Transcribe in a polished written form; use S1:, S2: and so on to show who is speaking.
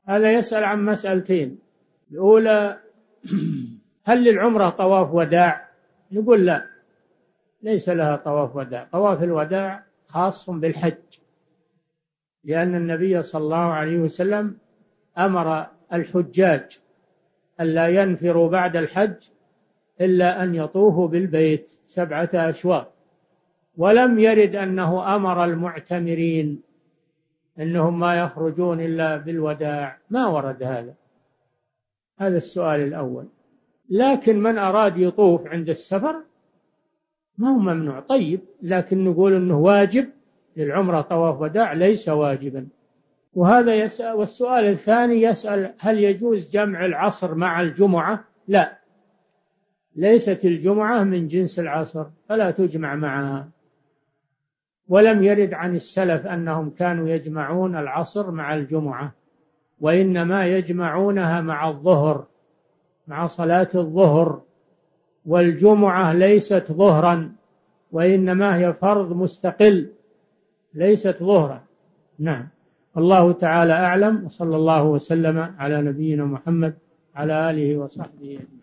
S1: هذا يسأل عن مسألتين. الأولى هل للعمرة طواف وداع؟ نقول لا، ليس لها طواف وداع. طواف الوداع خاص بالحج، لأن النبي صلى الله عليه وسلم أمر الحجاج ألا ينفروا بعد الحج إلا أن يطوفوا بالبيت 7 أشواط. ولم يرد أنه أمر المعتمرين أنهم ما يخرجون إلا بالوداع، ما ورد هذا. هذا السؤال الأول. لكن من أراد يطوف عند السفر ما هو ممنوع. طيب، لكن نقول أنه واجب للعمرة طواف وداع؟ ليس واجبا. وهذا يسأل. والسؤال الثاني يسأل هل يجوز جمع العصر مع الجمعة؟ لا، ليست الجمعة من جنس العصر فلا تجمع معها. ولم يرد عن السلف أنهم كانوا يجمعون العصر مع الجمعة، وإنما يجمعونها مع الظهر، مع صلاة الظهر. والجمعة ليست ظهرا، وإنما هي فرض مستقل، ليست ظهرا. نعم. الله تعالى أعلم، وصلى الله وسلم على نبينا محمد على آله وصحبه.